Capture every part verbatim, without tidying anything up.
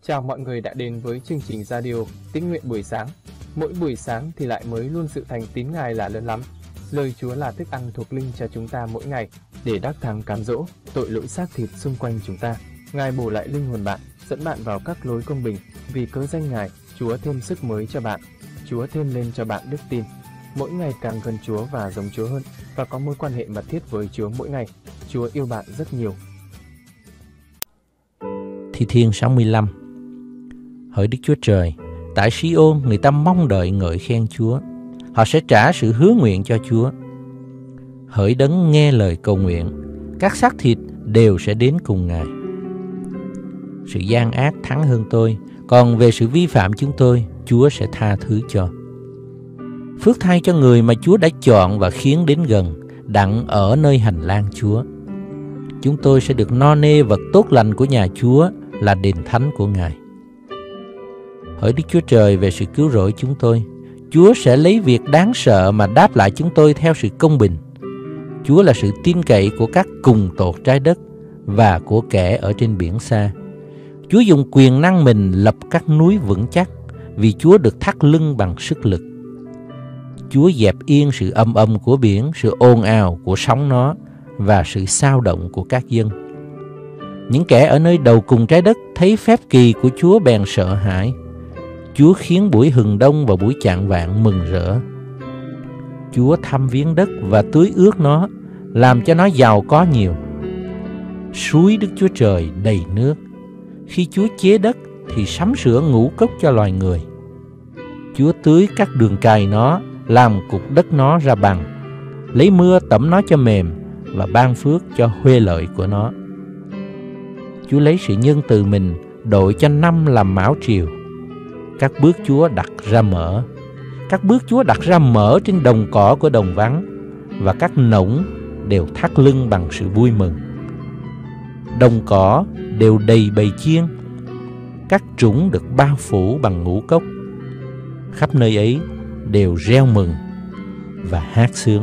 Chào mọi người đã đến với chương trình radio Tín nguyện buổi sáng. Mỗi buổi sáng thì lại mới luôn sự thành tín Ngài là lớn lắm. Lời Chúa là thức ăn thuộc linh cho chúng ta mỗi ngày để đắc thắng cám dỗ tội lỗi xác thịt xung quanh chúng ta. Ngài bổ lại linh hồn bạn, dẫn bạn vào các lối công bình. Vì cớ danh Ngài, Chúa thêm sức mới cho bạn. Chúa thêm lên cho bạn đức tin. Mỗi ngày càng gần Chúa và giống Chúa hơn, và có mối quan hệ mật thiết với Chúa mỗi ngày. Chúa yêu bạn rất nhiều. Thi Thiên sáu mươi lăm. Hỡi Đức Chúa Trời, tại Si-ôn người ta mong đợi ngợi khen Chúa. Họ sẽ trả sự hứa nguyện cho Chúa. Hỡi Đấng nghe lời cầu nguyện, các xác thịt đều sẽ đến cùng Ngài. Sự gian ác thắng hơn tôi, còn về sự vi phạm chúng tôi, Chúa sẽ tha thứ cho. Phước thay cho người mà Chúa đã chọn và khiến đến gần, đặng ở nơi hành lang Chúa. Chúng tôi sẽ được no nê vật tốt lành của nhà Chúa, là đền thánh của Ngài. Hỡi Đức Chúa Trời, về sự cứu rỗi chúng tôi, Chúa sẽ lấy việc đáng sợ mà đáp lại chúng tôi theo sự công bình. Chúa là sự tin cậy của các cùng tột trái đất và của kẻ ở trên biển xa. Chúa dùng quyền năng mình lập các núi vững chắc, vì Chúa được thắt lưng bằng sức lực. Chúa dẹp yên sự âm âm của biển, sự ồn ào của sóng nó và sự xao động của các dân. Những kẻ ở nơi đầu cùng trái đất thấy phép kỳ của Chúa bèn sợ hãi. Chúa khiến buổi hừng đông và buổi chạng vạng mừng rỡ. Chúa thăm viếng đất và tưới ướt nó, làm cho nó giàu có nhiều. Suối Đức Chúa Trời đầy nước. Khi Chúa chế đất thì sắm sửa ngũ cốc cho loài người. Chúa tưới các đường cày nó, làm cục đất nó ra bằng, lấy mưa tẩm nó cho mềm và ban phước cho huê lợi của nó. Chúa lấy sự nhân từ mình đội cho năm làm mão triều. Các bước Chúa đặt ra mở, các bước Chúa đặt ra mở trên đồng cỏ của đồng vắng, và các nỗng đều thắt lưng bằng sự vui mừng. Đồng cỏ đều đầy bầy chiên, các trũng được bao phủ bằng ngũ cốc. Khắp nơi ấy đều reo mừng và hát sướng.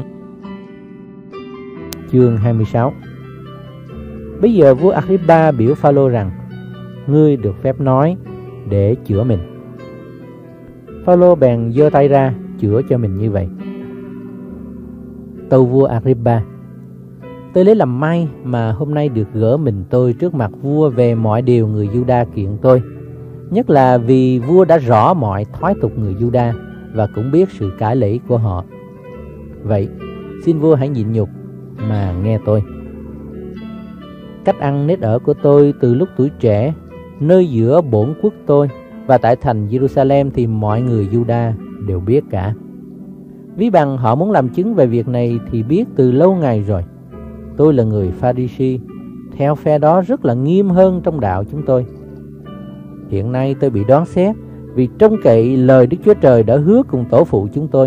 Chương hai mươi sáu. Bây giờ vua Agrippa biểu Phao-lô rằng: ngươi được phép nói để chữa mình. Phao-lô bèn giơ tay ra chữa cho mình như vậy: tâu vua Agrippa, tôi lấy làm may mà hôm nay được gỡ mình tôi trước mặt vua về mọi điều người Giu-đa kiện tôi, nhất là vì vua đã rõ mọi thói tục người Giu-đa và cũng biết sự cải lẫy của họ. Vậy xin vua hãy nhịn nhục mà nghe tôi. Cách ăn nết ở của tôi từ lúc tuổi trẻ, nơi giữa bổn quốc tôi và tại thành Jerusalem thì mọi người Giu-đa đều biết cả. Ví bằng họ muốn làm chứng về việc này thì biết từ lâu ngày rồi. Tôi là người Pha-ri-si, theo phe đó rất là nghiêm hơn trong đạo chúng tôi. Hiện nay tôi bị đoán xét vì trông cậy lời Đức Chúa Trời đã hứa cùng tổ phụ chúng tôi.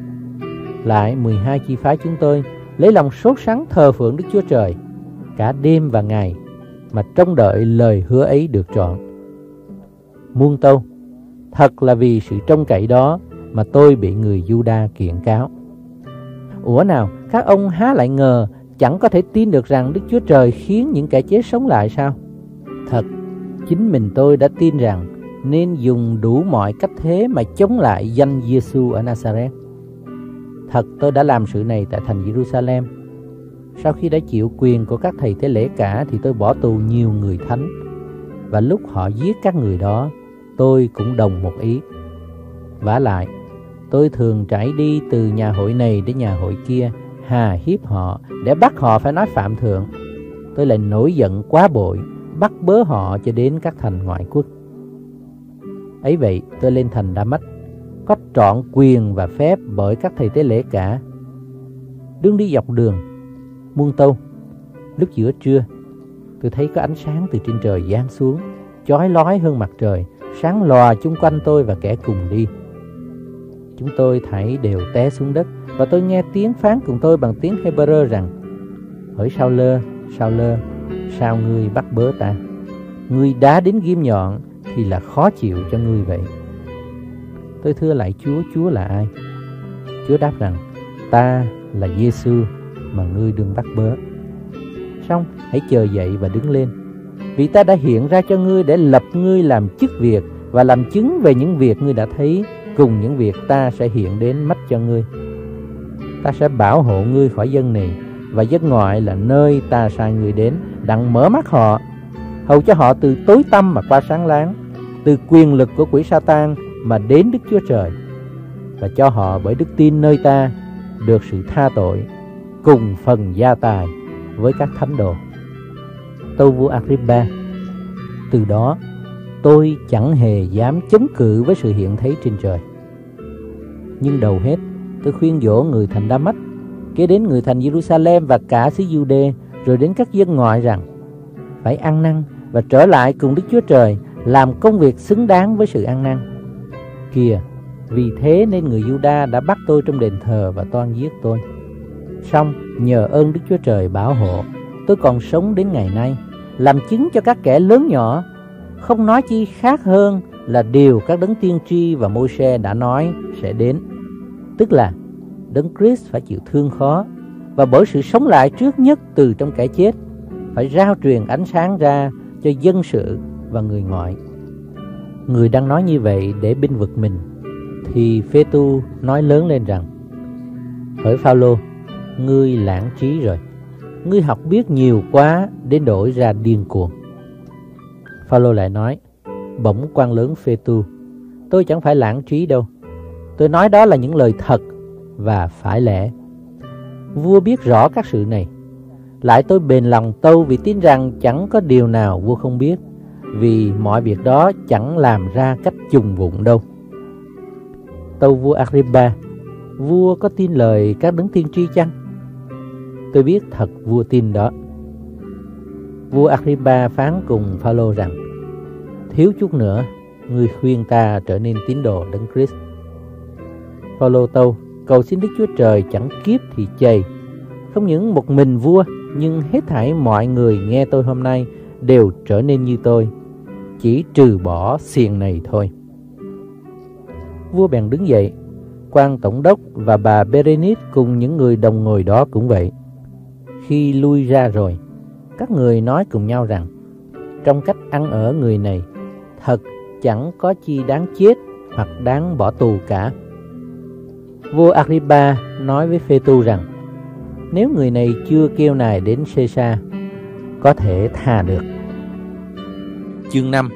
Lại mười hai chi phái chúng tôi lấy lòng sốt sắng thờ phượng Đức Chúa Trời cả đêm và ngày, mà trông đợi lời hứa ấy được trọn. Muôn tâu, thật là vì sự trông cậy đó mà tôi bị người Giu-đa kiện cáo. Ủa nào, các ông há lại ngờ chẳng có thể tin được rằng Đức Chúa Trời khiến những kẻ chết sống lại sao? Thật, chính mình tôi đã tin rằng nên dùng đủ mọi cách thế mà chống lại danh Giê-xu ở Na-sa-rét. Thật, tôi đã làm sự này tại thành Jerusalem. Sau khi đã chịu quyền của các thầy tế lễ cả thì tôi bỏ tù nhiều người thánh, và lúc họ giết các người đó, tôi cũng đồng một ý. Vả lại, tôi thường trải đi từ nhà hội này đến nhà hội kia, hà hiếp họ để bắt họ phải nói phạm thượng. Tôi lại nổi giận quá bội, bắt bớ họ cho đến các thành ngoại quốc. Ấy vậy, tôi lên thành Đa-mách, có trọn quyền và phép bởi các thầy tế lễ cả. Đương đi dọc đường, muôn tâu, lúc giữa trưa, tôi thấy có ánh sáng từ trên trời giáng xuống, chói lói hơn mặt trời, sáng lòa chung quanh tôi và kẻ cùng đi. Chúng tôi thảy đều té xuống đất, và tôi nghe tiếng phán cùng tôi bằng tiếng Hê-bơ-rơ rằng: hỡi Sao-lơ, Sao-lơ, sao ngươi bắt bớ ta? Ngươi đá đến ghim nhọn thì là khó chịu cho ngươi vậy. Tôi thưa lại Chúa, Chúa là ai? Chúa đáp rằng: ta là Giê-xu mà ngươi đương bắt bớ. Xong hãy chờ dậy và đứng lên. vì ta đã hiện ra cho ngươi để lập ngươi làm chức việc và làm chứng về những việc ngươi đã thấy, cùng những việc ta sẽ hiện đến mắt cho ngươi. Ta sẽ bảo hộ ngươi khỏi dân này, và dân ngoại là nơi ta sai ngươi đến, đặng mở mắt họ, hầu cho họ từ tối tăm mà qua sáng láng, từ quyền lực của quỷ Sa-tan mà đến Đức Chúa Trời, và cho họ bởi đức tin nơi ta được sự tha tội, cùng phần gia tài với các thánh đồ. Tâu vua Agrippa, từ đó tôi chẳng hề dám chống cự với sự hiện thấy trên trời. Nhưng đầu hết, tôi khuyên dỗ người thành Đa-mách, kế đến người thành Giê-ru-sa-lem và cả xứ Giu-đê, rồi đến các dân ngoại rằng phải ăn năn và trở lại cùng Đức Chúa Trời, làm công việc xứng đáng với sự ăn năn. Kìa, vì thế nên người Giu-đa đã bắt tôi trong đền thờ và toan giết tôi. Song nhờ ơn Đức Chúa Trời bảo hộ, tôi còn sống đến ngày nay, làm chứng cho các kẻ lớn nhỏ, không nói chi khác hơn là điều các đấng tiên tri và Môi-se đã nói sẽ đến, tức là đấng Christ phải chịu thương khó, và bởi sự sống lại trước nhất từ trong kẻ chết, phải rao truyền ánh sáng ra cho dân sự và người ngoại. Người đang nói như vậy để binh vực mình, thì Phê-tu nói lớn lên rằng: Hỡi Phao-lô, ngươi lãng trí rồi, ngươi học biết nhiều quá đến đổi ra điên cuồng. Phao-lô lại nói: Bỗng quan lớn Phê-tu, tôi chẳng phải lãng trí đâu, tôi nói đó là những lời thật và phải lẽ. Vua biết rõ các sự này, lại tôi bền lòng tâu vì tin rằng chẳng có điều nào vua không biết, vì mọi việc đó chẳng làm ra cách trùng vụng đâu. Tâu vua Agrippa, vua có tin lời các đấng tiên tri chăng? Tôi biết thật vua tin đó. Vua Agrippa phán cùng Phao-lô rằng: Thiếu chút nữa, ngươi khuyên ta trở nên tín đồ đấng Christ. Phao-lô tâu: Cầu xin Đức Chúa Trời chẳng kiếp thì chày, không những một mình vua, nhưng hết thảy mọi người nghe tôi hôm nay đều trở nên như tôi, chỉ trừ bỏ xiềng này thôi. Vua bèn đứng dậy, quan tổng đốc và bà Berenice cùng những người đồng ngồi đó cũng vậy. Khi lui ra rồi, các người nói cùng nhau rằng: Trong cách ăn ở người này, thật chẳng có chi đáng chết hoặc đáng bỏ tù cả. Vua Agrippa nói với Phê-tu rằng: Nếu người này chưa kêu nài đến Xê-sa, có thể tha được. Chương năm.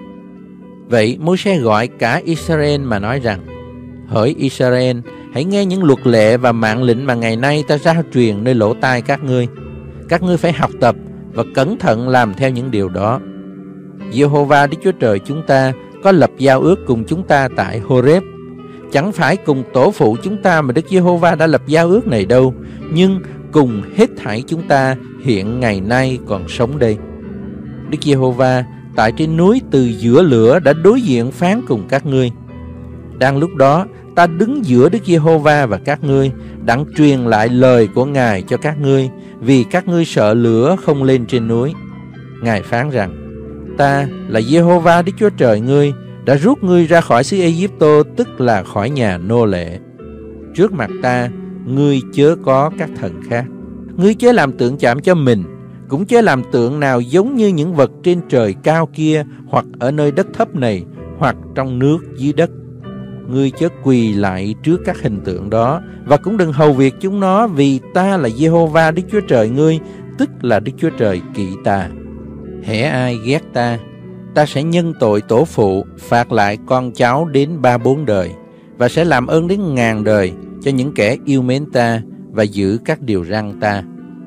Vậy Môi-se gọi cả Israel mà nói rằng: Hỡi Israel, hãy nghe những luật lệ và mạng lệnh mà ngày nay ta rao truyền nơi lỗ tai các ngươi. Các ngươi phải học tập và cẩn thận làm theo những điều đó. Giê-hô-va Đức Chúa Trời chúng ta có lập giao ước cùng chúng ta tại Hô-rép. Chẳng phải cùng tổ phụ chúng ta mà Đức Giê-hô-va đã lập giao ước này đâu, nhưng cùng hết thảy chúng ta hiện ngày nay còn sống đây. Đức Giê-hô-va tại trên núi từ giữa lửa đã đối diện phán cùng các ngươi. Đang lúc đó, ta đứng giữa Đức Giê-hô-va và các ngươi, đặng truyền lại lời của Ngài cho các ngươi, vì các ngươi sợ lửa không lên trên núi. Ngài phán rằng: Ta là Giê-hô-va Đức Chúa Trời ngươi, đã rút ngươi ra khỏi xứ Ê-díp-tô, tức là khỏi nhà nô lệ. Trước mặt ta, ngươi chớ có các thần khác. Ngươi chớ làm tượng chạm cho mình, cũng chớ làm tượng nào giống như những vật trên trời cao kia, hoặc ở nơi đất thấp này, hoặc trong nước dưới đất. Ngươi chớ quỳ lại trước các hình tượng đó, và cũng đừng hầu việc chúng nó, vì ta là Giê-hô-va Đức Chúa Trời ngươi, tức là Đức Chúa Trời kỵ ta. Hễ ai ghét ta, ta sẽ nhân tội tổ phụ, phạt lại con cháu đến ba bốn đời, và sẽ làm ơn đến ngàn đời cho những kẻ yêu mến ta và giữ các điều răn ta.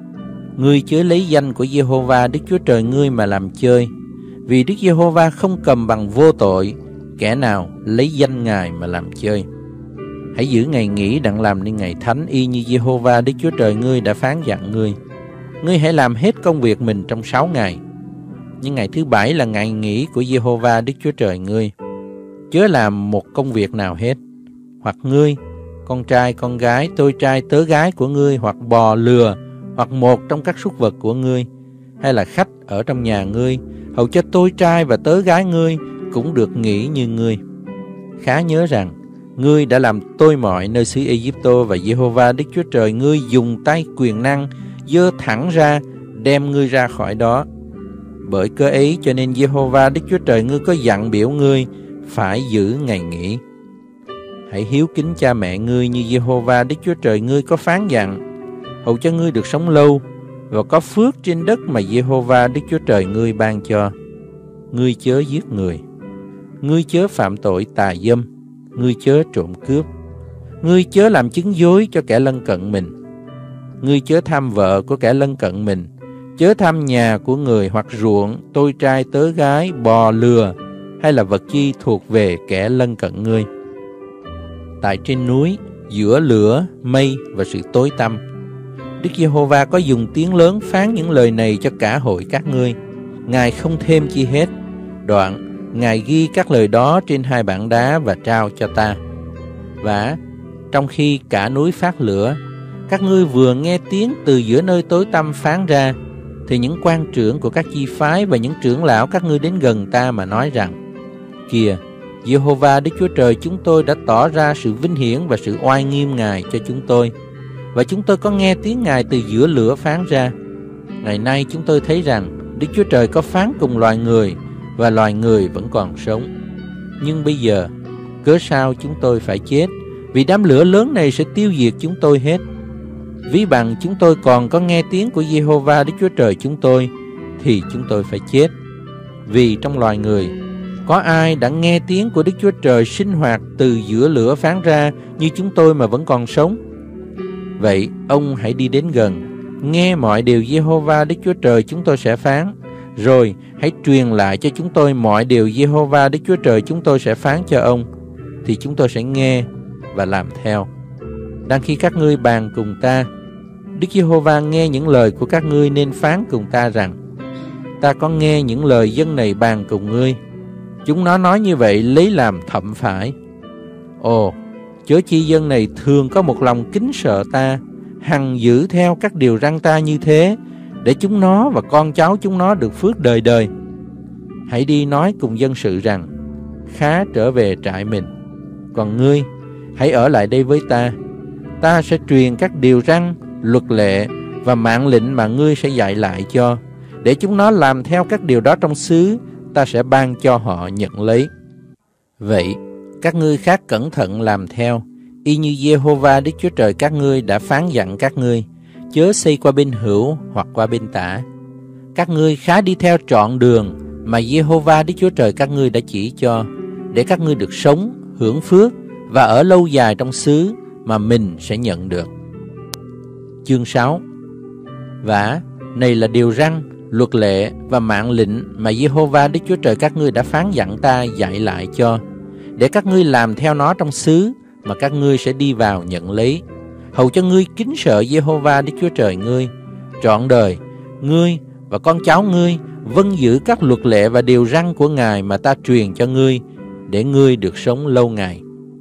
Ngươi chớ lấy danh của Giê-hô-va Đức Chúa Trời ngươi mà làm chơi, vì Đức Giê-hô-va không cầm bằng vô tội kẻ nào lấy danh Ngài mà làm chơi. Hãy giữ ngày nghỉ đặng làm nên ngày thánh, y như Giê-hô-va Đức Chúa Trời ngươi đã phán dặn ngươi. Ngươi hãy làm hết công việc mình trong sáu ngày, nhưng ngày thứ bảy là ngày nghỉ của Giê-hô-va Đức Chúa Trời ngươi. Chớ làm một công việc nào hết, hoặc ngươi, con trai, con gái, tôi trai, tớ gái của ngươi, hoặc bò, lừa, hoặc một trong các súc vật của ngươi, hay là khách ở trong nhà ngươi, hầu cho tôi trai và tớ gái ngươi cũng được nghỉ như ngươi. Khá nhớ rằng ngươi đã làm tôi mọi nơi xứ Ê-díp-tô, và Giê-hô-va Đức Chúa Trời ngươi dùng tay quyền năng giơ thẳng ra đem ngươi ra khỏi đó. Bởi cớ ấy cho nên Giê-hô-va Đức Chúa Trời ngươi có dặn biểu ngươi phải giữ ngày nghỉ. Hãy hiếu kính cha mẹ ngươi như Giê-hô-va Đức Chúa Trời ngươi có phán dặn, hầu cho ngươi được sống lâu và có phước trên đất mà Giê-hô-va Đức Chúa Trời ngươi ban cho. Ngươi chớ giết người, ngươi chớ phạm tội tà dâm, ngươi chớ trộm cướp, ngươi chớ làm chứng dối cho kẻ lân cận mình, ngươi chớ tham vợ của kẻ lân cận mình, chớ tham nhà của người hoặc ruộng, tôi trai tớ gái, bò lừa hay là vật chi thuộc về kẻ lân cận ngươi. Tại trên núi, giữa lửa, mây và sự tối tăm, Đức Giê-hô-va có dùng tiếng lớn phán những lời này cho cả hội các ngươi. Ngài không thêm chi hết. Đoạn, Ngài ghi các lời đó trên hai bảng đá và trao cho ta. Và trong khi cả núi phát lửa, các ngươi vừa nghe tiếng từ giữa nơi tối tăm phán ra, thì những quan trưởng của các chi phái và những trưởng lão các ngươi đến gần ta mà nói rằng: Kìa, Giê-hô-va Đức Chúa Trời chúng tôi đã tỏ ra sự vinh hiển và sự oai nghiêm Ngài cho chúng tôi, và chúng tôi có nghe tiếng Ngài từ giữa lửa phán ra. Ngày nay chúng tôi thấy rằng Đức Chúa Trời có phán cùng loài người, và loài người vẫn còn sống. Nhưng bây giờ, cớ sao chúng tôi phải chết? Vì đám lửa lớn này sẽ tiêu diệt chúng tôi hết. Ví bằng chúng tôi còn có nghe tiếng của Giê-hô-va Đức Chúa Trời chúng tôi, thì chúng tôi phải chết. Vì trong loài người, có ai đã nghe tiếng của Đức Chúa Trời sinh hoạt từ giữa lửa phán ra như chúng tôi mà vẫn còn sống? Vậy ông hãy đi đến gần, nghe mọi điều Giê-hô-va Đức Chúa Trời chúng tôi sẽ phán, rồi hãy truyền lại cho chúng tôi mọi điều Giê-hô-va Đức Chúa Trời chúng tôi sẽ phán cho ông, thì chúng tôi sẽ nghe và làm theo. Đang khi các ngươi bàn cùng ta, Đức Giê-hô-va nghe những lời của các ngươi nên phán cùng ta rằng: Ta có nghe những lời dân này bàn cùng ngươi. Chúng nó nói như vậy lấy làm thậm phải. Ồ, chớ chi dân này thường có một lòng kính sợ ta, hằng giữ theo các điều răn ta như thế, để chúng nó và con cháu chúng nó được phước đời đời. Hãy đi nói cùng dân sự rằng: Khá trở về trại mình. Còn ngươi, hãy ở lại đây với ta. Ta sẽ truyền các điều răn, luật lệ và mạng lệnh mà ngươi sẽ dạy lại cho, để chúng nó làm theo các điều đó trong xứ ta sẽ ban cho họ nhận lấy. Vậy các ngươi khác cẩn thận làm theo, y như Giê-hô-va Đức Chúa Trời các ngươi đã phán dặn các ngươi, chớ xây qua bên hữu hoặc qua bên tả. Các ngươi khá đi theo trọn đường mà Giê-hô-va Đức Chúa Trời các ngươi đã chỉ cho, để các ngươi được sống, hưởng phước và ở lâu dài trong xứ mà mình sẽ nhận được. Chương sáu. Vả, này là điều răn, luật lệ và mạng lệnh mà Giê-hô-va Đức Chúa Trời các ngươi đã phán dặn ta dạy lại cho, để các ngươi làm theo nó trong xứ mà các ngươi sẽ đi vào nhận lấy, hầu cho ngươi kính sợ Giê-hô-va Đức Chúa Trời ngươi trọn đời. Ngươi và con cháu ngươi vâng giữ các luật lệ và điều răn của Ngài mà ta truyền cho ngươi, để ngươi được sống lâu ngày.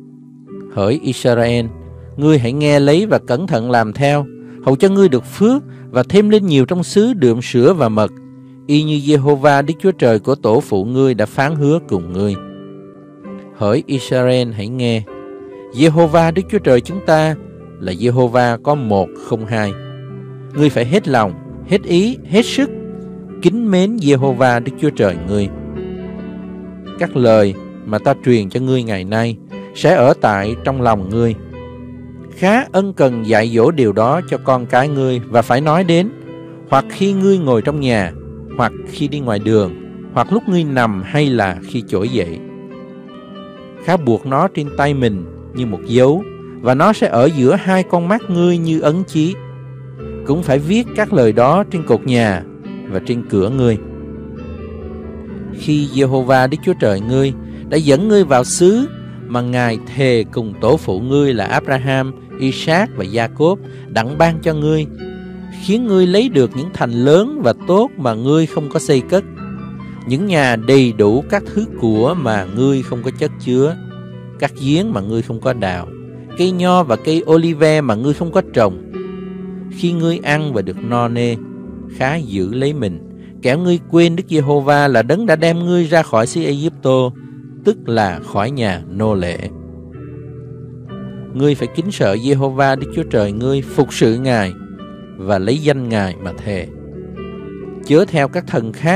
Hỡi Israel, ngươi hãy nghe lấy và cẩn thận làm theo, hầu cho ngươi được phước và thêm lên nhiều trong xứ đượm sữa và mật, y như Giê-hô-va Đức Chúa Trời của tổ phụ ngươi đã phán hứa cùng ngươi. Hỡi Israel, hãy nghe, Giê-hô-va Đức Chúa Trời chúng ta là Giê-hô-va có một không hai. Ngươi phải hết lòng, hết ý, hết sức kính mến Giê-hô-va Đức Chúa Trời ngươi. Các lời mà ta truyền cho ngươi ngày nay sẽ ở tại trong lòng ngươi. Khá ân cần dạy dỗ điều đó cho con cái ngươi, và phải nói đến, hoặc khi ngươi ngồi trong nhà, hoặc khi đi ngoài đường, hoặc lúc ngươi nằm hay là khi trỗi dậy. Khá buộc nó trên tay mình như một dấu, và nó sẽ ở giữa hai con mắt ngươi như ấn chí. Cũng phải viết các lời đó trên cột nhà và trên cửa ngươi. Khi Giê-hô-va Đức Chúa Trời ngươi đã dẫn ngươi vào xứ mà Ngài thề cùng tổ phụ ngươi là Abraham, Isaac và Gia-cốp đặng ban cho ngươi, khiến ngươi lấy được những thành lớn và tốt mà ngươi không có xây cất, những nhà đầy đủ các thứ của mà ngươi không có chất chứa, các giếng mà ngươi không có đào, cây nho và cây olive mà ngươi không có trồng. Khi ngươi ăn và được no nê, khá giữ lấy mình, kẻo ngươi quên Đức Giê-hô-va là đấng đã đem ngươi ra khỏi xứ Ai-cập, tức là khỏi nhà nô lệ. Ngươi phải kính sợ Giê-hô-va Đức Chúa Trời ngươi, phục sự Ngài và lấy danh Ngài mà thề. Chớ theo các thần khác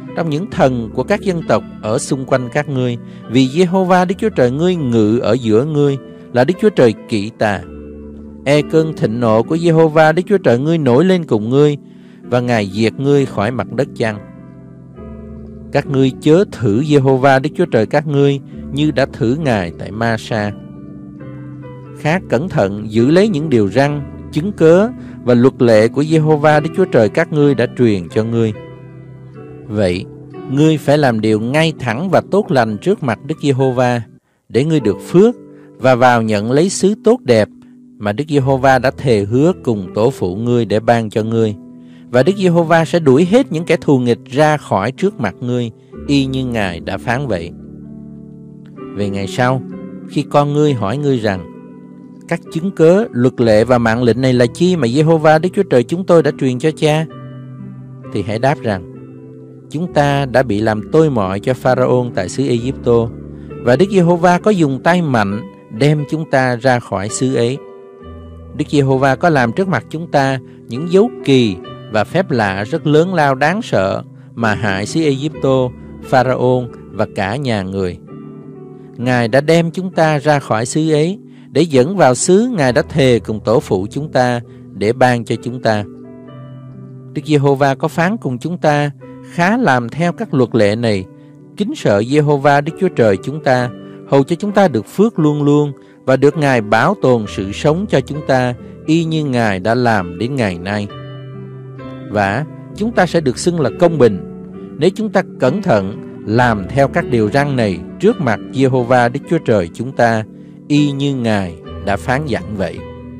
trong những thần của các dân tộc ở xung quanh các ngươi, vì Giê-hô-va Đức Chúa Trời ngươi ngự ở giữa ngươi, là Đức Chúa Trời kỵ tà. E cơn thịnh nộ của Giê-hô-va Đức Chúa Trời ngươi nổi lên cùng ngươi, và Ngài diệt ngươi khỏi mặt đất chăng? Các ngươi chớ thử Giê-hô-va Đức Chúa Trời các ngươi như đã thử Ngài tại Ma-sa. Khá cẩn thận giữ lấy những điều răn, chứng cớ và luật lệ của Giê-hô-va Đức Chúa Trời các ngươi đã truyền cho ngươi. Vậy, ngươi phải làm điều ngay thẳng và tốt lành trước mặt Đức Giê-hô-va, để ngươi được phước và vào nhận lấy xứ tốt đẹp mà Đức Giê-hô-va đã thề hứa cùng tổ phụ ngươi để ban cho ngươi. Và Đức Giê-hô-va sẽ đuổi hết những kẻ thù nghịch ra khỏi trước mặt ngươi, y như Ngài đã phán vậy. Về ngày sau, khi con ngươi hỏi ngươi rằng, các chứng cớ, luật lệ và mạng lệnh này là chi mà Giê-hô-va Đức Chúa Trời chúng tôi đã truyền cho cha? Thì hãy đáp rằng, chúng ta đã bị làm tôi mọi cho Pharaon tại xứ Ai-cập, và Đức Giê-hô-va có dùng tay mạnh đem chúng ta ra khỏi xứ ấy. Đức Giê-hô-va có làm trước mặt chúng ta những dấu kỳ và phép lạ rất lớn lao đáng sợ mà hại xứ Ai-cập, Pharaon và cả nhà người. Ngài đã đem chúng ta ra khỏi xứ ấy để dẫn vào xứ Ngài đã thề cùng tổ phụ chúng ta để ban cho chúng ta. Đức Giê-hô-va có phán cùng chúng ta khá làm theo các luật lệ này, kính sợ Giê-hô-va Đức Chúa Trời chúng ta, hầu cho chúng ta được phước luôn luôn và được Ngài bảo tồn sự sống cho chúng ta, y như Ngài đã làm đến ngày nay. Và chúng ta sẽ được xưng là công bình nếu chúng ta cẩn thận làm theo các điều răn này trước mặt Giê-hô-va Đức Chúa Trời chúng ta, y như Ngài đã phán dặn vậy.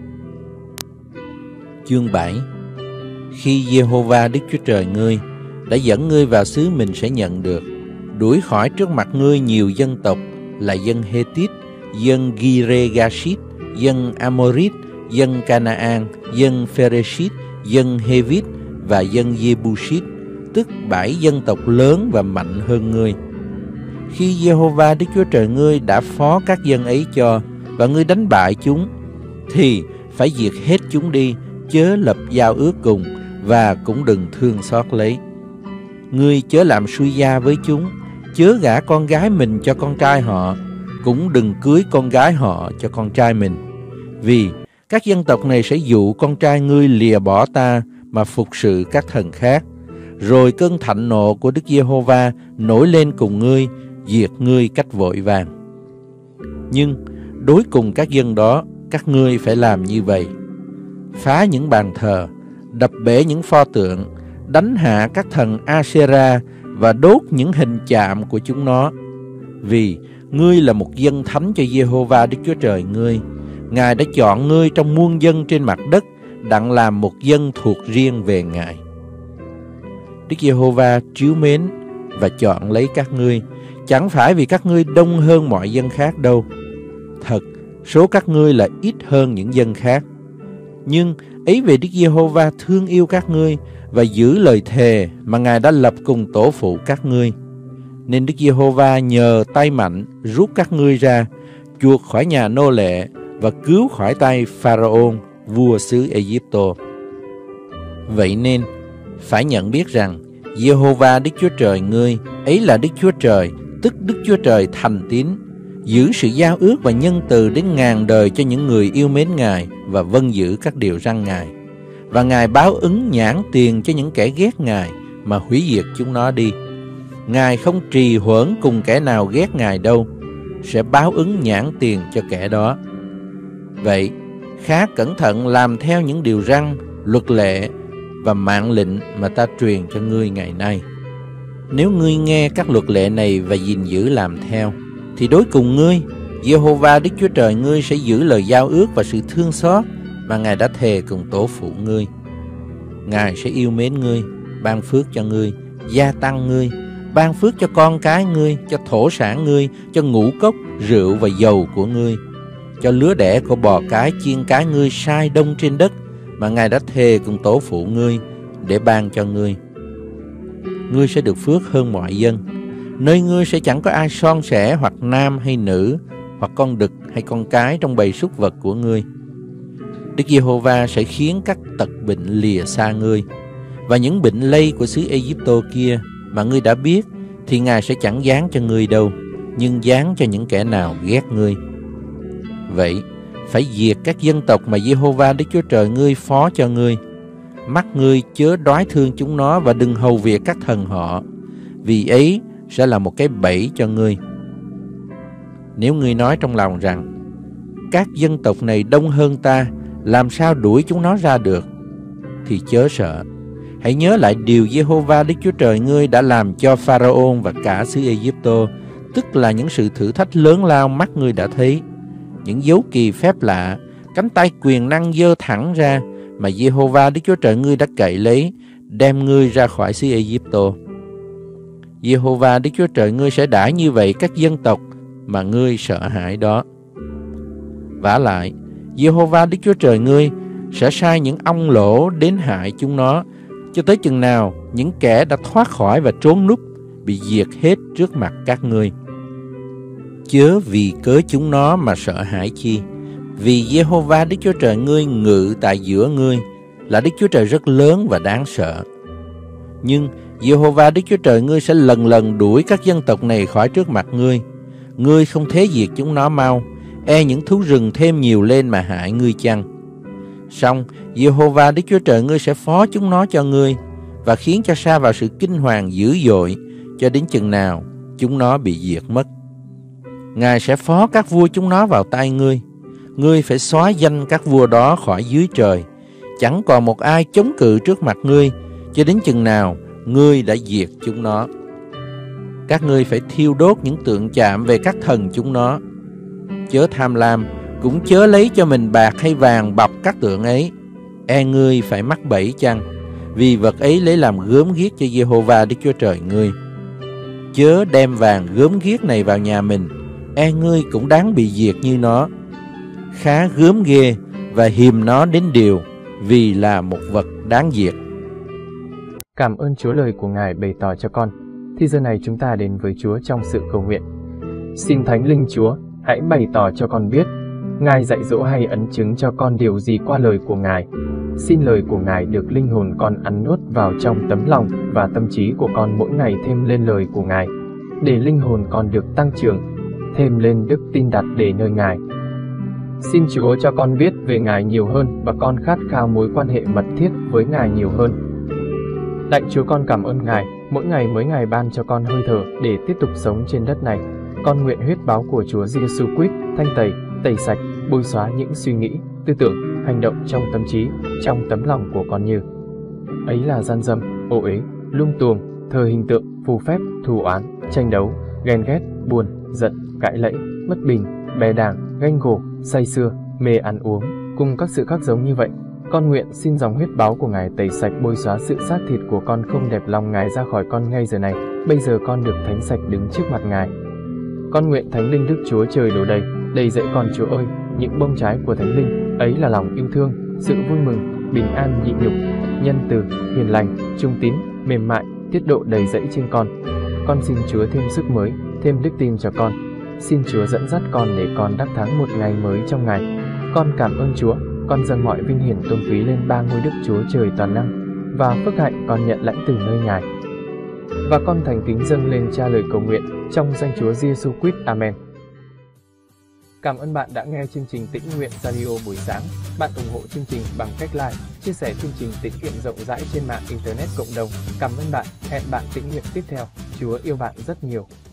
Chương bảy. Khi Giê-hô-va Đức Chúa Trời ngươi đã dẫn ngươi vào xứ mình sẽ nhận được, đuổi khỏi trước mặt ngươi nhiều dân tộc là dân Hê-tít, dân Gi-rê-ga-shít, dân Amorit, dân Canaan, dân Phê-rê-shít, dân Hê-vít và dân Giê-bu-shít, tức bảy dân tộc lớn và mạnh hơn ngươi. Khi Giê-hô-va Đức Chúa Trời ngươi đã phó các dân ấy cho, và ngươi đánh bại chúng, thì phải diệt hết chúng đi, chớ lập giao ước cùng, và cũng đừng thương xót lấy. Ngươi chớ làm suy gia với chúng, chớ gả con gái mình cho con trai họ, cũng đừng cưới con gái họ cho con trai mình. Vì các dân tộc này sẽ dụ con trai ngươi lìa bỏ ta mà phục sự các thần khác. Rồi cơn thạnh nộ của Đức Giê-hô-va nổi lên cùng ngươi, diệt ngươi cách vội vàng. Nhưng đối cùng các dân đó, các ngươi phải làm như vậy: phá những bàn thờ, đập bể những pho tượng, đánh hạ các thần Asera và đốt những hình chạm của chúng nó. Vì ngươi là một dân thánh cho Giê-hô-va Đức Chúa Trời ngươi. Ngài đã chọn ngươi trong muôn dân trên mặt đất, đặng làm một dân thuộc riêng về Ngài. Đức Giê-hô-va trìu mến và chọn lấy các ngươi, chẳng phải vì các ngươi đông hơn mọi dân khác đâu. Thật, số các ngươi là ít hơn những dân khác. Nhưng ấy về Đức Giê-hô-va thương yêu các ngươi và giữ lời thề mà Ngài đã lập cùng tổ phụ các ngươi. Nên Đức Giê-hô-va nhờ tay mạnh rút các ngươi ra, chuộc khỏi nhà nô lệ và cứu khỏi tay Pharaon, vua xứ Ai-cập. Vậy nên phải nhận biết rằng Giê-hô-va Đức Chúa Trời ngươi ấy là Đức Chúa Trời, tức Đức Chúa Trời thành tín, giữ sự giao ước và nhân từ đến ngàn đời cho những người yêu mến Ngài và vâng giữ các điều răn Ngài. Và Ngài báo ứng nhãn tiền cho những kẻ ghét Ngài mà hủy diệt chúng nó đi. Ngài không trì hoãn cùng kẻ nào ghét Ngài đâu, sẽ báo ứng nhãn tiền cho kẻ đó. Vậy, khá cẩn thận làm theo những điều răn, luật lệ và mạng lệnh mà ta truyền cho ngươi ngày nay. Nếu ngươi nghe các luật lệ này và gìn giữ làm theo, thì đối cùng ngươi, Giê-hô-va Đức Chúa Trời ngươi sẽ giữ lời giao ước và sự thương xót mà Ngài đã thề cùng tổ phụ ngươi. Ngài sẽ yêu mến ngươi, ban phước cho ngươi, gia tăng ngươi, ban phước cho con cái ngươi, cho thổ sản ngươi, cho ngũ cốc, rượu và dầu của ngươi, cho lứa đẻ của bò cái, chiên cái ngươi sai đông trên đất mà Ngài đã thề cùng tổ phụ ngươi để ban cho ngươi. Ngươi sẽ được phước hơn mọi dân. Nơi ngươi sẽ chẳng có ai son sẻ hoặc nam hay nữ, hoặc con đực hay con cái trong bầy súc vật của ngươi. Đức Giê-hô-va sẽ khiến các tật bệnh lìa xa ngươi, và những bệnh lây của xứ Ai-cập kia mà ngươi đã biết, thì Ngài sẽ chẳng giáng cho ngươi đâu, nhưng giáng cho những kẻ nào ghét ngươi. Vậy, phải diệt các dân tộc mà Giê-hô-va Đức Chúa Trời ngươi phó cho ngươi. Mắt ngươi chớ đoái thương chúng nó và đừng hầu việc các thần họ, vì ấy sẽ là một cái bẫy cho ngươi. Nếu ngươi nói trong lòng rằng, các dân tộc này đông hơn ta, làm sao đuổi chúng nó ra được, thì chớ sợ. Hãy nhớ lại điều Giê-hô-va Đức Chúa Trời ngươi đã làm cho Pharaon và cả xứ Ê-díp-tô, tức là những sự thử thách lớn lao mắt ngươi đã thấy, những dấu kỳ phép lạ, cánh tay quyền năng giơ thẳng ra mà Giê-hô-va Đức Chúa Trời ngươi đã cậy lấy, đem ngươi ra khỏi xứ Ê-díp-tô. Giê-hô-va Đức Chúa Trời ngươi sẽ đãi như vậy các dân tộc mà ngươi sợ hãi đó. Vả lại, Giê-hô-va Đức Chúa Trời ngươi sẽ sai những ong lỗ đến hại chúng nó, cho tới chừng nào những kẻ đã thoát khỏi và trốn núp bị diệt hết trước mặt các ngươi. Chớ vì cớ chúng nó mà sợ hãi chi, vì Giê-hô-va Đức Chúa Trời ngươi ngự tại giữa ngươi, là Đức Chúa Trời rất lớn và đáng sợ. Nhưng Giê-hô-va Đức Chúa Trời ngươi sẽ lần lần đuổi các dân tộc này khỏi trước mặt ngươi. Ngươi không thể diệt chúng nó mau, e những thú rừng thêm nhiều lên mà hại ngươi chăng? Song Giê-hô-va Đức Chúa Trời ngươi sẽ phó chúng nó cho ngươi, và khiến cho sa vào sự kinh hoàng dữ dội, cho đến chừng nào chúng nó bị diệt mất. Ngài sẽ phó các vua chúng nó vào tay ngươi. Ngươi phải xóa danh các vua đó khỏi dưới trời, chẳng còn một ai chống cự trước mặt ngươi, cho đến chừng nào ngươi đã diệt chúng nó. Các ngươi phải thiêu đốt những tượng chạm về các thần chúng nó. Chớ tham lam, cũng chớ lấy cho mình bạc hay vàng bọc các tượng ấy, e ngươi phải mắc bẫy chăng, vì vật ấy lấy làm gớm ghiếc cho Giê-hô-va Đức Chúa Trời ngươi. Chớ đem vàng gớm ghiếc này vào nhà mình, e ngươi cũng đáng bị diệt như nó. Khá gớm ghê và hiềm nó đến điều, vì là một vật đáng diệt. Cảm ơn Chúa lời của Ngài bày tỏ cho con. Thì giờ này chúng ta đến với Chúa trong sự cầu nguyện. Xin Thánh Linh Chúa, hãy bày tỏ cho con biết, Ngài dạy dỗ hay ấn chứng cho con điều gì qua lời của Ngài. Xin lời của Ngài được linh hồn con ăn nuốt vào trong tấm lòng và tâm trí của con mỗi ngày thêm lên lời của Ngài, để linh hồn con được tăng trưởng, thêm lên đức tin đặt để nơi Ngài. Xin Chúa cho con biết về Ngài nhiều hơn và con khát khao mối quan hệ mật thiết với Ngài nhiều hơn. Lạy Chúa, con cảm ơn Ngài, mỗi ngày mới Ngài ban cho con hơi thở để tiếp tục sống trên đất này. Con nguyện huyết báo của Chúa Giê-xu Christ thanh tẩy, tẩy sạch, bôi xóa những suy nghĩ, tư tưởng, hành động trong tâm trí, trong tấm lòng của con như ấy là gian dâm, ô uế, lung tuồng, thờ hình tượng, phù phép, thù oán, tranh đấu, ghen ghét, buồn, giận, cãi lẫy, bất bình, bè đảng, ganh gổ, say sưa, mê ăn uống, cùng các sự khác giống như vậy. Con nguyện xin dòng huyết báo của Ngài tẩy sạch, bôi xóa sự xác thịt của con không đẹp lòng Ngài ra khỏi con ngay giờ này. Bây giờ con được thánh sạch đứng trước mặt Ngài. Con nguyện Thánh Linh Đức Chúa Trời đổ đầy, đầy dẫy con Chúa ơi, những bông trái của Thánh Linh, ấy là lòng yêu thương, sự vui mừng, bình an nhịn nhục, nhân từ, hiền lành, trung tín, mềm mại, tiết độ đầy dẫy trên con. Con xin Chúa thêm sức mới, thêm đức tin cho con. Xin Chúa dẫn dắt con để con đắc thắng một ngày mới trong Ngài. Con cảm ơn Chúa, con dâng mọi vinh hiển tôn quý lên ba ngôi Đức Chúa Trời toàn năng, và phước hạnh con nhận lãnh từ nơi Ngài. Và con thành kính dâng lên Cha lời cầu nguyện trong danh Chúa Giê-xu Christ. Amen. Cảm ơn bạn đã nghe chương trình Tĩnh Nguyện Radio buổi sáng. Bạn ủng hộ chương trình bằng cách like, chia sẻ chương trình tĩnh nguyện rộng rãi trên mạng Internet cộng đồng. Cảm ơn bạn. Hẹn bạn tĩnh nguyện tiếp theo. Chúa yêu bạn rất nhiều.